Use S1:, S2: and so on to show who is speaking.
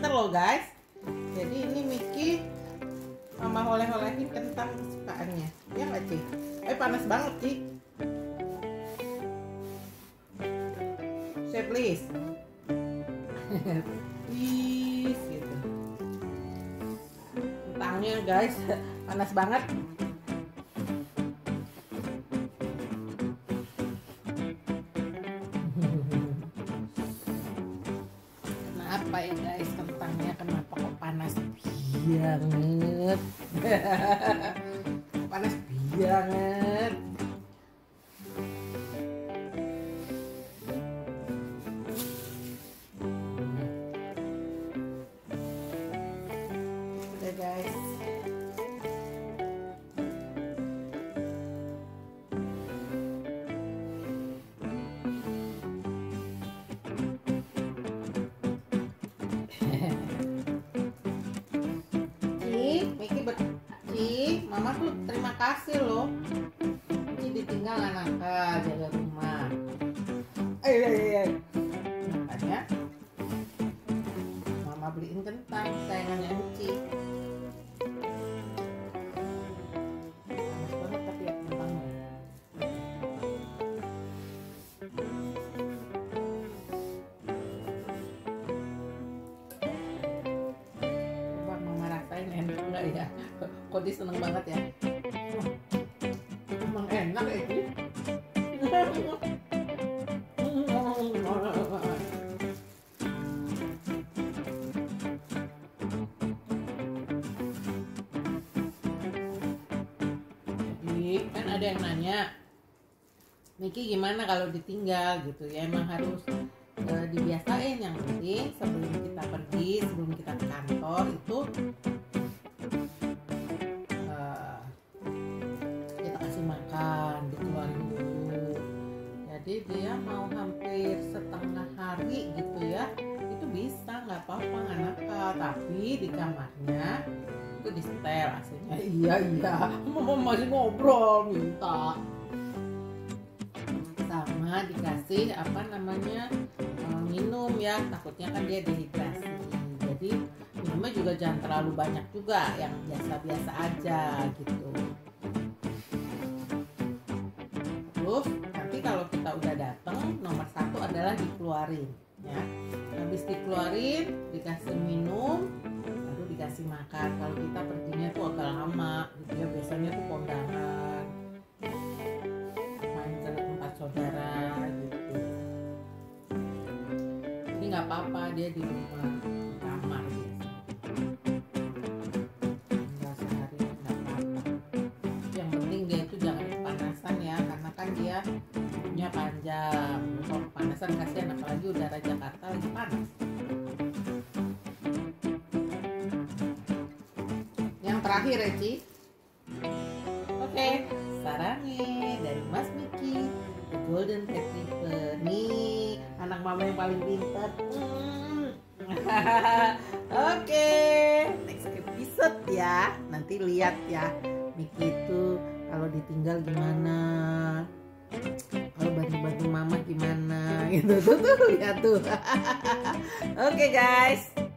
S1: pinter loh guys. Jadi ini Miki mama oleh-olehin kentang kesukaannya. Ya nggak Ci? Panas banget Ci. Say please. Please gitu. Kentangnya guys panas banget. Kenapa ya guys kentangnya kenapa kok panas banget? Panas banget. Udah guys. Mama tuh terima kasih loh. Ini ditinggal anak jaga rumah. Makanya Mama beliin kentang sayangannya Uci. Panas banget tapi ya kentangnya. Coba Mama rasain enak enggak ya? Kok dia seneng banget ya? Emang enak ya ini? Jadi kan ada yang nanya, Miki gimana kalau ditinggal gitu ya? Emang harus dibiasain. Yang penting sebelum kita pergi, sebelum kita ke kantor itu makan, dikeluarin dulu. Jadi dia mau hampir setengah hari gitu ya, itu bisa nggak apa-apa, nggak nakal. Tapi di kamarnya itu di setel AC-nya. Iya Mama masih ngobrol minta sama dikasih apa namanya minum ya, takutnya kan dia dehidrasi. Jadi minumnya juga jangan terlalu banyak juga, yang biasa-biasa aja gitu. Terus nanti kalau kita udah datang, nomor 1 adalah dikeluarin ya. Habis dikeluarin dikasih minum, baru dikasih makan. Kalau kita perginya tuh agak lama gitu ya, biasanya tuh kondangan, main ke tempat saudara gitu. Ini nggak apa-apa, dia di rumah, di kamar biasa. Tinggal sehari nggak apa-apa. Yang penting dia itu jangan kepanasan ya, karena kan dia punya panjang. Kalau kepanasan kasihan, apalagi udara Jakarta lagi panas. Yang terakhir ya Ci. Oke, sarangnya dari Mas Miki, The Golden Retriever. Nih anak mama yang paling pintar. Oke, next episode ya. Nanti lihat ya Miki itu kalau ditinggal gimana, kalau bantu-bantu mama gimana gitu tuh lihat tuh. Oke guys.